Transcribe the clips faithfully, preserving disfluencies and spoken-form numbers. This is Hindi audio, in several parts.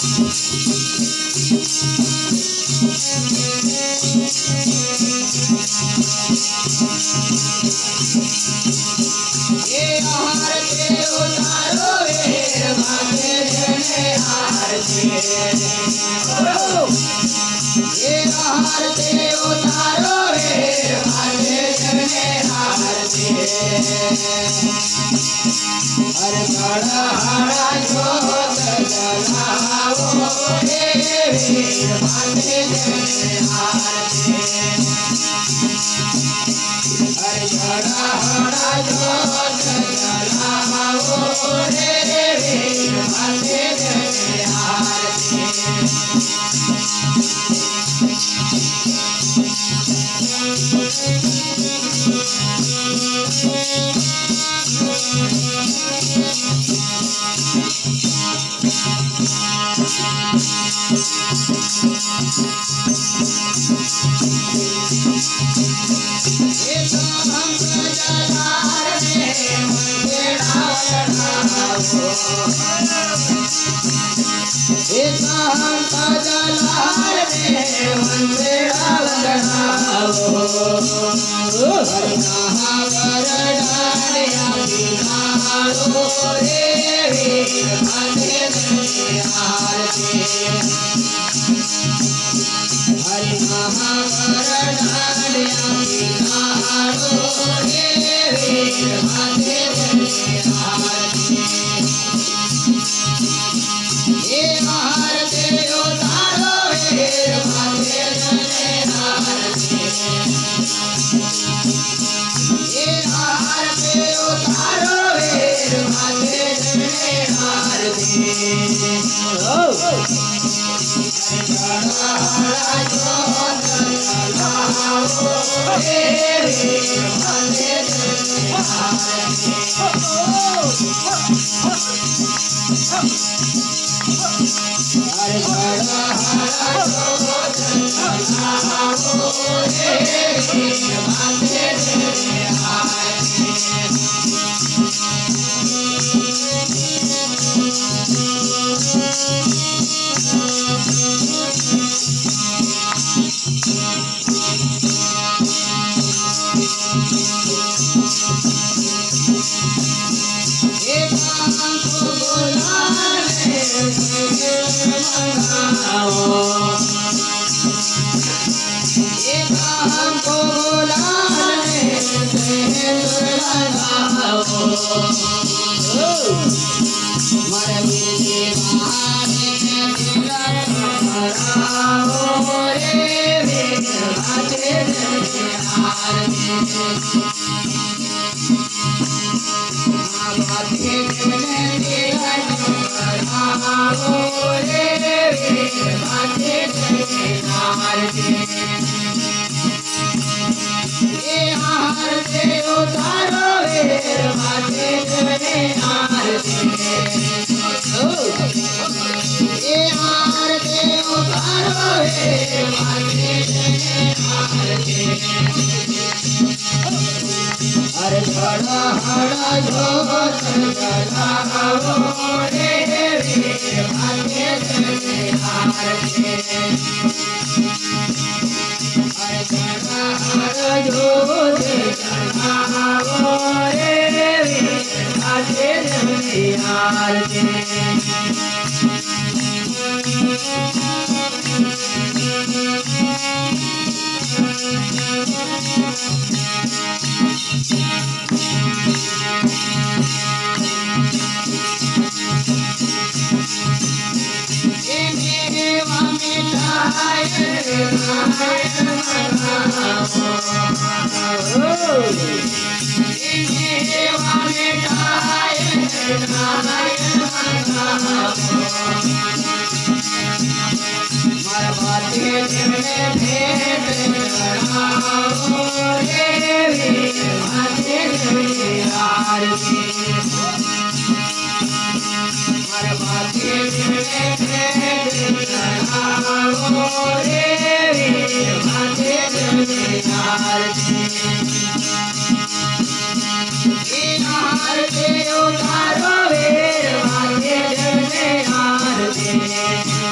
आरती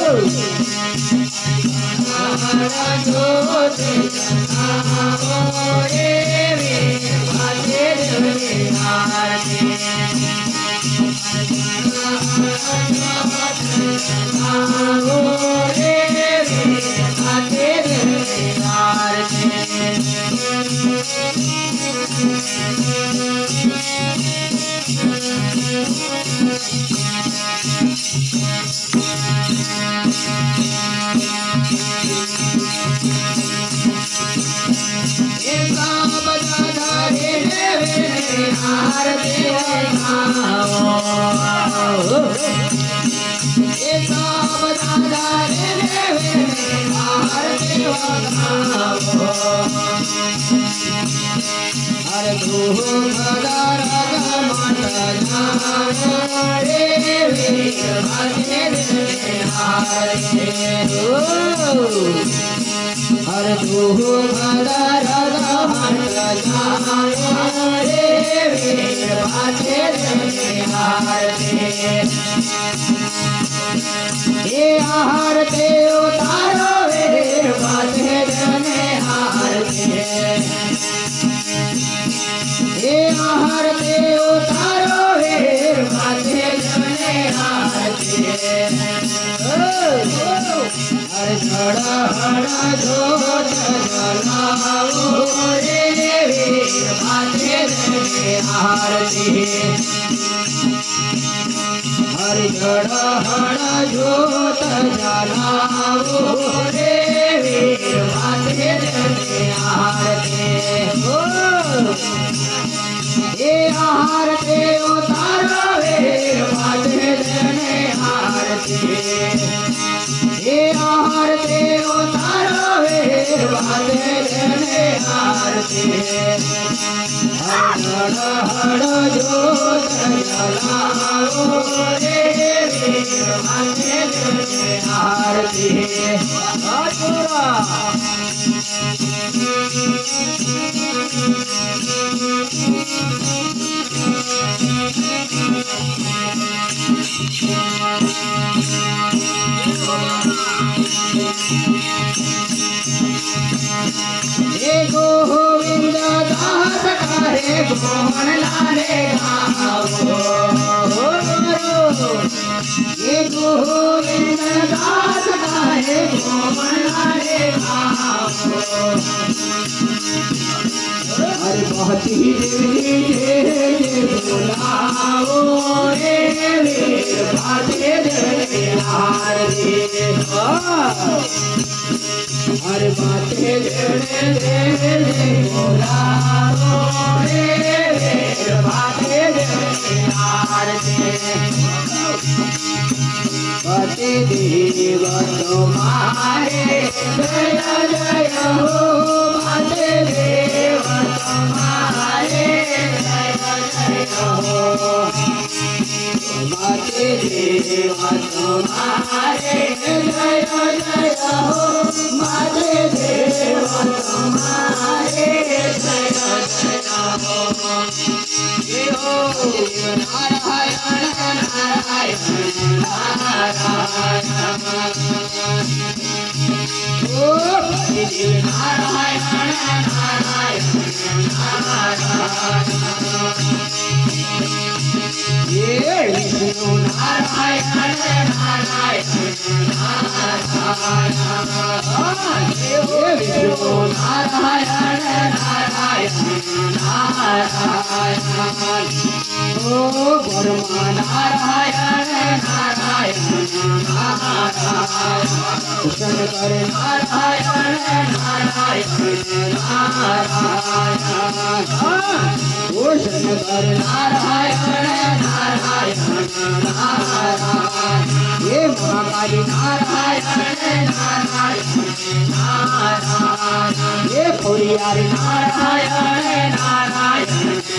Hare Narayan, Narayan, Narayan.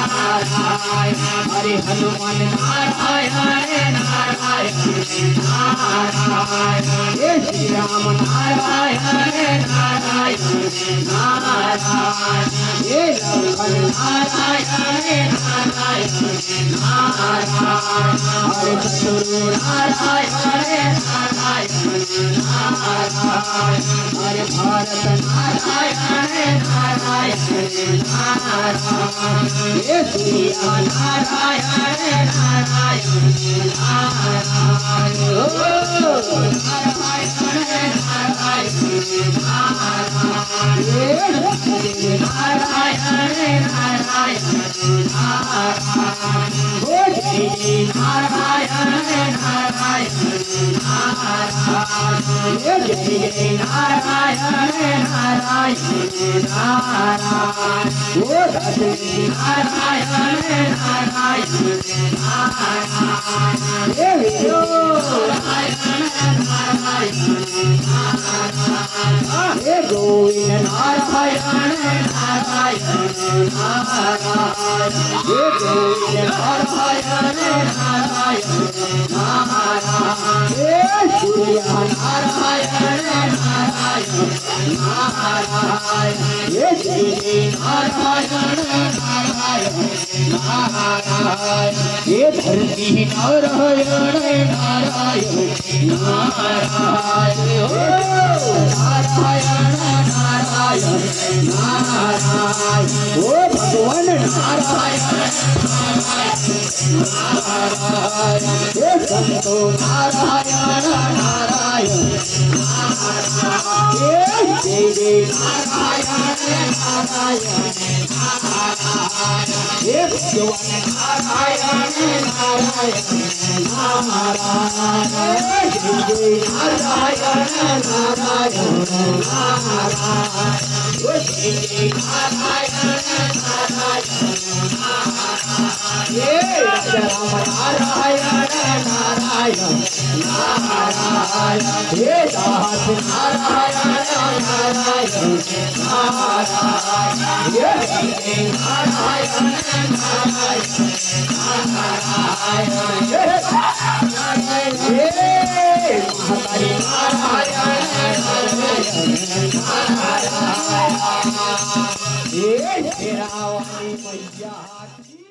Narayan हरे हनुमान नारायण नारायण नारायण हे श्री राम नारायण नारायण नारायण हे लखन नारायण नारायण नारायण हरे शत्रु नारायण नारायण नारायण हरे भरत नारायण नारायण नारायण हे सूर्य नारायण नारायण नारायण ओ नारायण नारायण नारायण हे नारायण नारायण नारायण ओ श्री नारायण नारायण नारायण हे जय नारायण नारायण नारायण ओ श्री नारायण नारायण नारायण हे विष्णु नारायण नारायण नारायण हे गोविंद नारायण नारायण नारायण हे गोविंद नारायण नारायण नारायण हे सूर्य नारायण नारायण नारायण हे श्री नारायण नारायण नारायण हे धरती नारायण नारायण नारायण हो नारायण नारायण नारायण हो भगवान नारायण नारायण हे संतो नारायण नारायण हे देवी नारायण नारायण हे भगवान नारायण नारायण नारायण हे नारायण नारायण नारायण हे नारायण नारायण हे राम नारायण नारायण नारायण हे दास नारायण नारायण नारायण हे नारायण नारायण नारायण हे महतारी नारायण नारायण नारायण हे शेरावाली मैया की